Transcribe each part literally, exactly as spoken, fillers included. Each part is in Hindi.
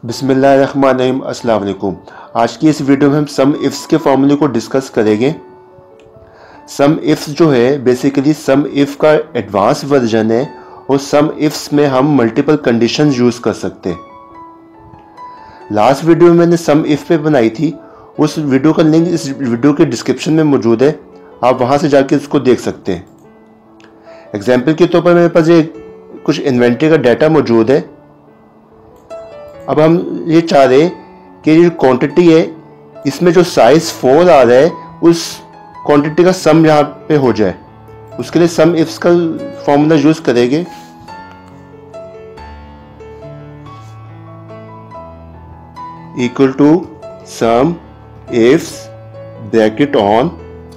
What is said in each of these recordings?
बिस्मिल्लाहिर्रहमानिर्रहीम। अस्सलाम वालेकुम। आज की इस वीडियो में हम सम इफ्स के फॉर्मूले को डिस्कस करेंगे। सम इफ्स जो है बेसिकली सम इफ का एडवांस वर्जन है और सम इफ्स में हम मल्टीपल कंडीशंस यूज़ कर सकते हैं। लास्ट वीडियो में मैंने सम इफ पे बनाई थी, उस वीडियो का लिंक इस वीडियो के डिस्क्रिप्शन में मौजूद है, आप वहाँ से जाके उसको देख सकते हैं। एग्जाम्पल के तौर पर मेरे पास ये कुछ इन्वेंट्री का डाटा मौजूद है। अब हम ये चाह रहे कि ये क्वांटिटी है, इसमें जो साइज फोर आ रहा है उस क्वांटिटी का सम यहाँ पे हो जाए। उसके लिए सम इफ्स का फॉर्मूला यूज करेंगे। Equal to sum ifs bracket on.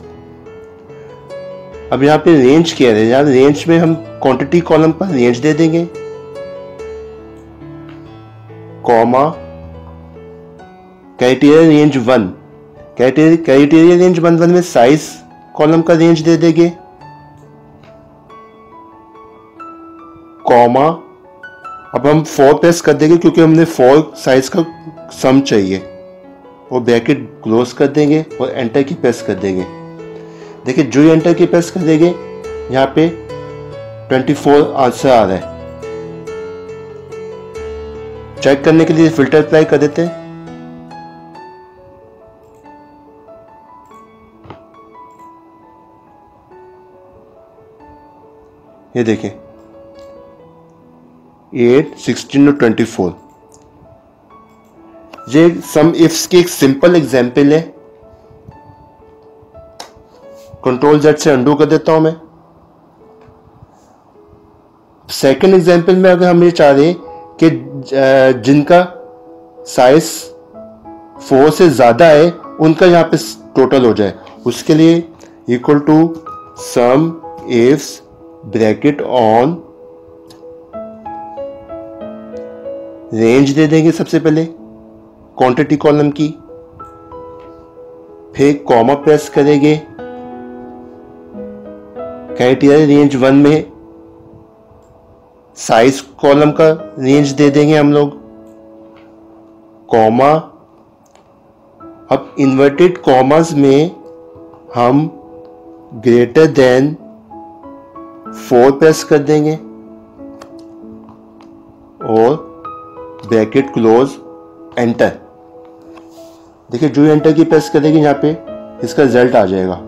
अब यहाँ पे रेंज क्या है, यहाँ रेंज में हम क्वांटिटी कॉलम पर रेंज दे देंगे, comma criteria range one, criteria range one one में साइज कॉलम का रेंज दे देंगे, कॉमा अब हम फोर प्रेस कर देंगे क्योंकि हमने फोर साइज का सम चाहिए, और ब्रैकेट क्लोज कर देंगे और एंटर की प्रेस कर देंगे। देखिए जो एंटर की प्रेस कर देंगे यहाँ पे ट्वेंटी फोर आंसर आ रहा है। चेक करने के लिए फिल्टर अप्लाई कर देते हैं। ये देखें एट, सिक्सटीन और ट्वेंटी फोर। ये सम इफ्स की एक सिंपल एग्जांपल है। कंट्रोल जेड से अंडू कर देता हूं मैं। सेकंड एग्जांपल में अगर हम ये चाह रहे कि जिनका साइज फोर से ज्यादा है उनका यहाँ पे टोटल हो जाए, उसके लिए equal to sum ifs bracket on, range दे देंगे सबसे पहले क्वांटिटी कॉलम की, फिर कॉमा प्रेस करेंगे, क्राइटेरिया रेंज वन में साइज कॉलम का रेंज दे देंगे हम लोग, कॉमा अब इन्वर्टेड कॉमास में हम ग्रेटर देन फोर प्रेस कर देंगे और ब्रैकेट क्लोज, एंटर। देखिए जो एंटर की प्रेस करेंगे यहाँ पे इसका रिजल्ट आ जाएगा।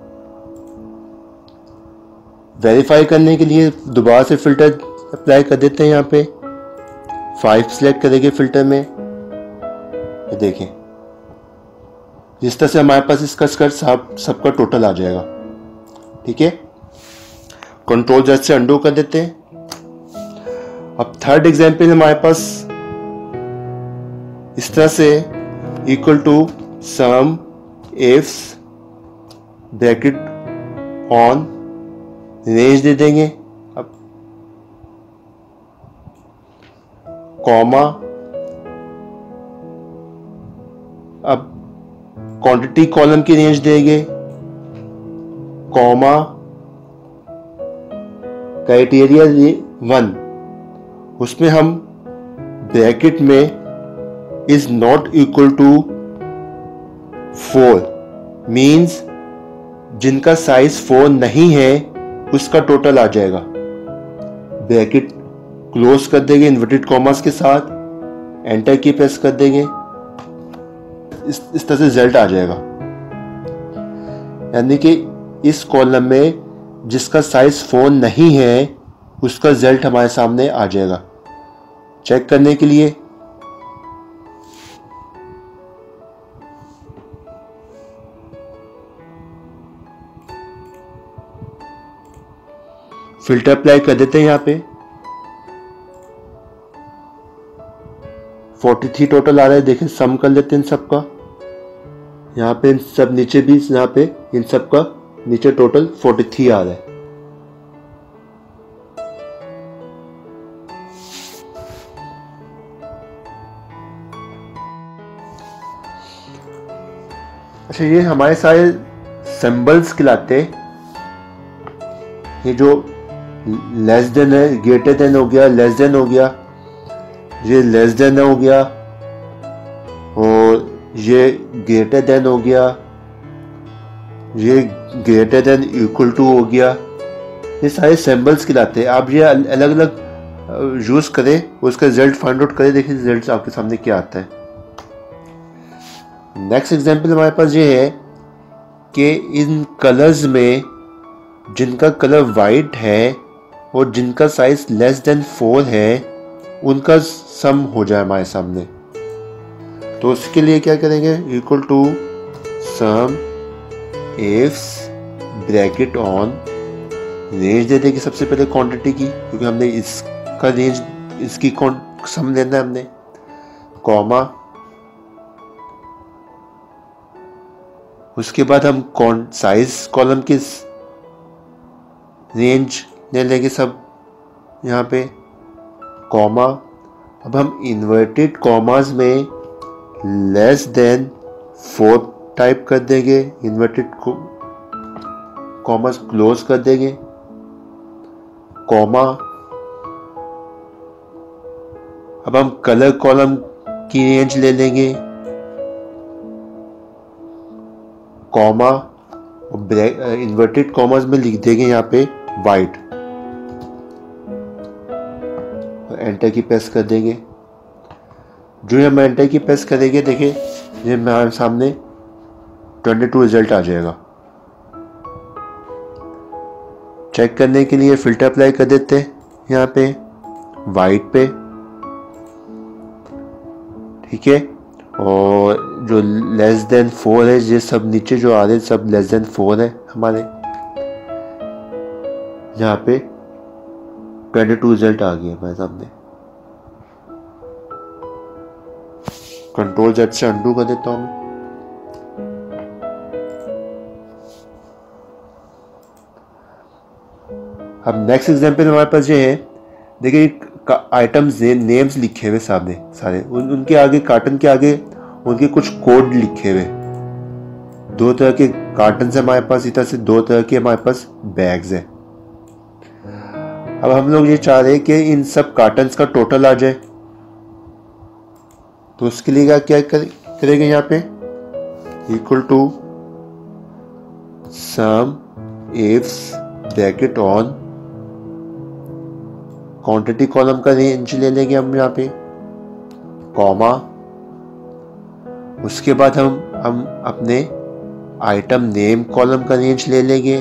वेरीफाई करने के लिए दोबारा से फिल्टर अप्लाई कर देते हैं। यहाँ पे फाइव सिलेक्ट करेंगे फिल्टर में, ये देखें जिस तरह से हमारे पास इसका स्कर्ट सब सबका टोटल आ जाएगा। ठीक है, कंट्रोल जेड से अंडू कर देते हैं। अब थर्ड एग्जांपल हमारे पास इस तरह से equal to sum ifs bracket on, range दे देंगे, अब कॉमा अब क्वांटिटी कॉलम की रेंज देंगे, कॉमा क्राइटेरिया वन, उसमें हम ब्रैकेट में is not equal to four, means जिनका साइज फोर नहीं है उसका टोटल आ जाएगा। ब्रैकेट क्लोज कर देंगे इन्वर्टेड कॉमास के साथ, एंटर की प्रेस कर देंगे, इस, इस तरह से रिजल्ट आ जाएगा। यानी कि इस कॉलम में जिसका साइज फोर नहीं है उसका रिजल्ट हमारे सामने आ जाएगा। चेक करने के लिए फिल्टर अप्लाई कर देते हैं। यहाँ पे फोर्टी थ्री टोटल आ रहा है। देखें सम कर लेते हैं इन सबका, यहाँ पे इन सब नीचे भी, यहाँ पे इन सब का नीचे टोटल फोर्टी थ्री आ रहा है। अच्छा, ये हमारे सारे सिंबल्स कहलाते हैं। ये जो लेस देन है, ग्रेटर देन हो गया, लेस देन हो गया, ये लेस देन हो गया, ये ग्रेटर देन हो गया, ये ग्रेटर देन इक्वल टू हो गया, ये सारे सिंबल्स कहलाते हैं। आप ये अलग अलग यूज करें, उसका रिजल्ट फाइंड आउट करें, देखिए रिजल्ट आपके सामने क्या आता है। नेक्स्ट एग्जांपल हमारे पास ये है कि इन कलर्स में जिनका कलर वाइट है और जिनका साइज लेस देन फोर है, उनका सम हो जाए हमारे सामने। तो उसके लिए क्या करेंगे, equal to sum ifs bracket on, range दे देंगे सबसे पहले क्वांटिटी की, क्योंकि हमने इसका रेंज, इसकी सम लेना है हमने, कॉमा, उसके बाद हम कौन साइज कॉलम की रेंज ले लेंगे सब यहाँ पे, कॉमा। अब हम इन्वर्टेड कॉमास में लेस देन फोर टाइप कर देंगे, इन्वर्टेड कॉमास क्लोज कर देंगे, कॉमा। अब हम कलर कॉलम की रेंज ले लेंगे, कॉमा, इन्वर्टेड कॉमास में लिख देंगे यहाँ पे वाइट, एंटर की प्रेस कर देंगे। जो हम एंटर की प्रेस करेंगे, देखिए ये हमारे सामने बाईस रिजल्ट आ जाएगा। चेक करने के लिए फिल्टर अप्लाई कर देते हैं यहाँ पे वाइट पे, ठीक है। और जो लेस देन फोर है, ये सब नीचे जो आ रहे हैं सब लेस देन फोर है हमारे, यहाँ पे बाईस रिजल्ट आ गया हमारे सामने। कंट्रोल जेड से अंडू कर देता हूं मैं। अब नेक्स्ट एग्जांपल हमारे पास ये है, देखिए आइटम्स नेम्स लिखे हुए सामने सारे, उन, उनके आगे कार्टन के आगे उनके कुछ कोड लिखे हुए। दो तरह के कार्टन है हमारे पास, इस तरह से दो तरह के हमारे पास बैग्स है। अब हम लोग ये चाह रहे हैं कि इन सब कार्टन्स का टोटल आ जाए, तो उसके लिए क्या कर, करेंगे यहाँ पे equal to sum ifs bracket on, quantity column का रेंज ले लेंगे हम यहाँ पे, कॉमा। उसके बाद हम हम अपने आइटम नेम कॉलम का रेंज ले लेंगे,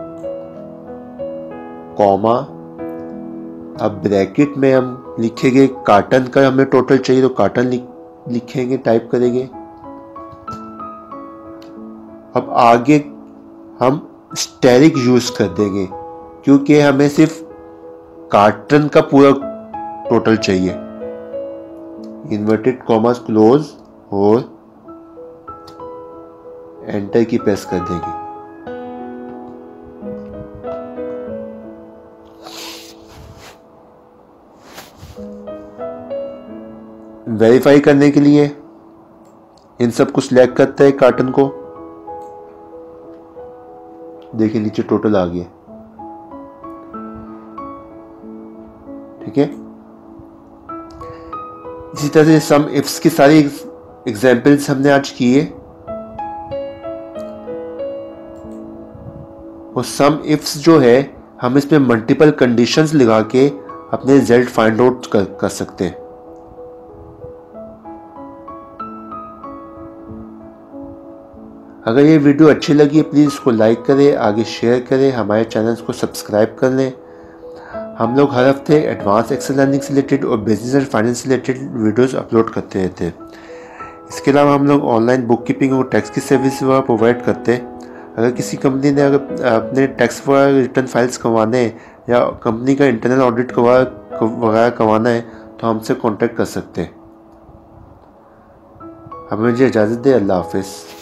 कॉमा। अब ब्रैकेट में हम लिखेंगे कार्टन का हमें टोटल चाहिए, तो कार्टन लिख, लिखेंगे, टाइप करेंगे। अब आगे हम स्टेरिक यूज कर देंगे, क्योंकि हमें सिर्फ कार्टन का पूरा टोटल चाहिए। इन्वर्टेड कॉमास क्लोज और एंटर की प्रेस कर देंगे। वेरीफाई करने के लिए इन सब को सिलेक्ट करते हैं कार्टन को, देखिए नीचे टोटल आ गया, ठीक है। इसी तरह से सम इफ्स की सारी एग्जांपल्स हमने आज किए, और सम इफ्स जो है हम इसमें मल्टीपल कंडीशंस लगा के अपने रिजल्ट फाइंड आउट कर, कर सकते हैं। अगर ये वीडियो अच्छी लगी प्लीज़ इसको लाइक करें, आगे शेयर करें, हमारे चैनल को सब्सक्राइब कर लें। हम लोग हर हफ्ते एडवांस एक्सेल लर्निंग से रिलेटेड और बिजनेस एंड फाइनेंस से रिलेटेड वीडियोस अपलोड करते रहते हैं। इसके अलावा हम लोग ऑनलाइन बुक कीपिंग और टैक्स की सर्विस प्रोवाइड करते हैं। अगर किसी कंपनी ने अगर अपने टैक्स वगैरह रिटर्न फाइल्स करवाने हैं या कंपनी का इंटरनल ऑडिट वगैरह करवाना है तो हमसे कॉन्टैक्ट कर सकते हैं। हमें मुझे इजाज़त दें। अल्लाह हाफिज़।